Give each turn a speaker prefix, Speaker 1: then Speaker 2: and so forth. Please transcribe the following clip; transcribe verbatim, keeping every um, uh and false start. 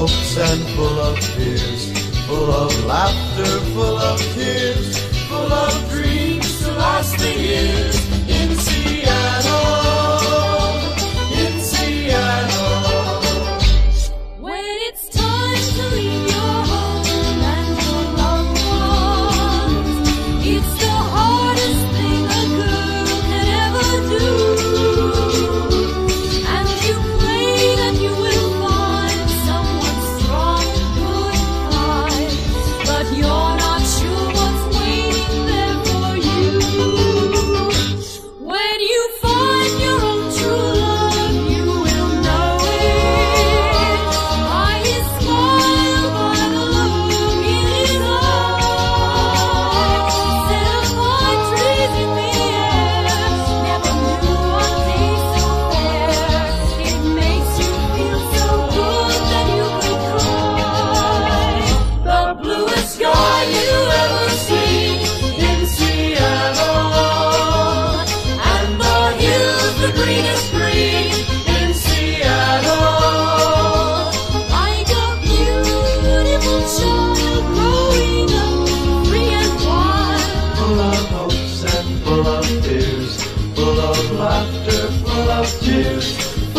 Speaker 1: hopes and full of fears, full of laughter, full of tears, full of dreams to last the years. In Seattle, in Seattle.
Speaker 2: When it's time to leave your home and your loved ones, it's the hardest thing a girl can ever do. And you pray that you will find someone strong and good, kind, but you're not sure what's waiting there for you. When you find your own true love, you will know it by his smile, by the look in his eyes. Set of pine trees in the air, never knew a day so fair. It makes you feel so good that you could cry. The bluest sky you ever see in Seattle, and the hills the greenest green in Seattle. Like a beautiful child growing up free and wild.
Speaker 1: Full of hopes and full of fears, full of laughter, full of tears,